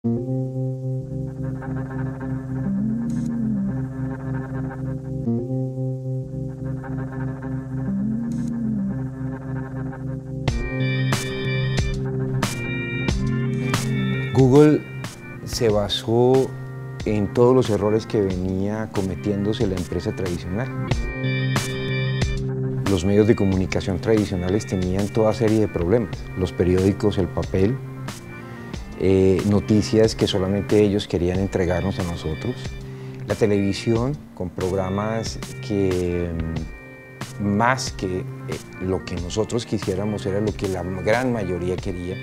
Google se basó en todos los errores que venía cometiéndose la empresa tradicional. Los medios de comunicación tradicionales tenían toda serie de problemas. Los periódicos, el papel, noticias que solamente ellos querían entregarnos a nosotros. La televisión con programas que más que lo que nosotros quisiéramos era lo que la gran mayoría quería.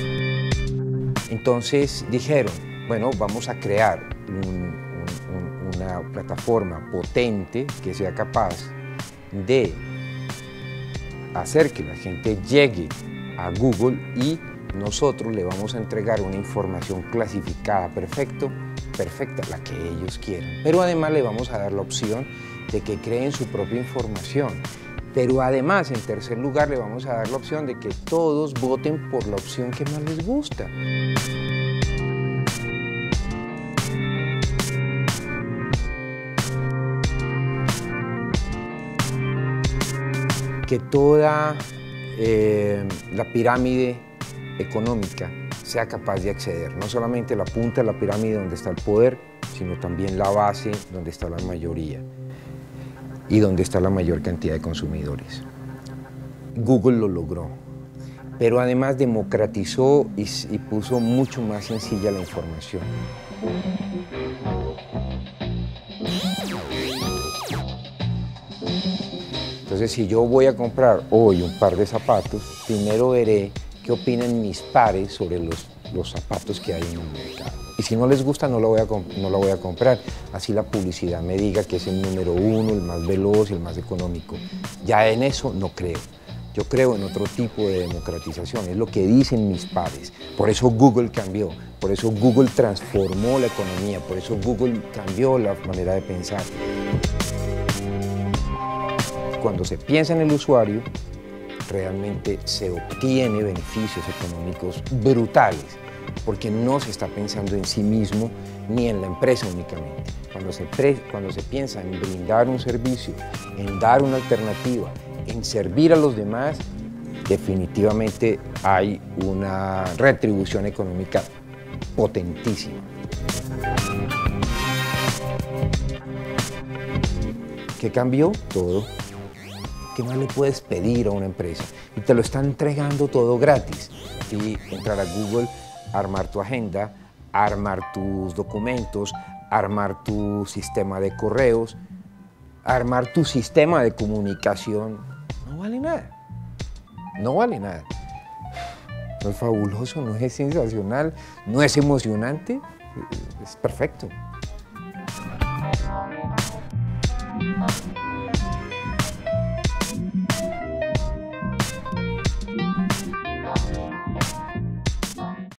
Entonces dijeron, bueno, vamos a crear una plataforma potente que sea capaz de hacer que la gente llegue a Google y nosotros le vamos a entregar una información clasificada perfecta, la que ellos quieran. Pero además le vamos a dar la opción de que creen su propia información. Pero además, en tercer lugar, le vamos a dar la opción de que todos voten por la opción que más les gusta. Que toda la pirámide económica sea capaz de acceder, no solamente la punta de la pirámide donde está el poder, sino también la base donde está la mayoría y donde está la mayor cantidad de consumidores. Google lo logró, pero además democratizó y puso mucho más sencilla la información. Entonces, si yo voy a comprar hoy un par de zapatos, primero veré qué opinan mis pares sobre los zapatos que hay en el mercado. Y si no les gusta, no lo voy a comprar. Así la publicidad me diga que es el número uno, el más veloz y el más económico. Ya en eso no creo. Yo creo en otro tipo de democratización, es lo que dicen mis pares. Por eso Google cambió, por eso Google transformó la economía, por eso Google cambió la manera de pensar. Cuando se piensa en el usuario, realmente se obtiene beneficios económicos brutales, porque no se está pensando en sí mismo ni en la empresa únicamente. Cuando se piensa en brindar un servicio, en dar una alternativa, en servir a los demás, definitivamente hay una retribución económica potentísima. ¿Qué cambió? Todo. ¿Qué más le puedes pedir a una empresa? Y te lo están entregando todo gratis. Y entrar a Google, armar tu agenda, armar tus documentos, armar tu sistema de correos, armar tu sistema de comunicación, no vale nada. No vale nada. No es fabuloso, no es sensacional, no es emocionante, es perfecto.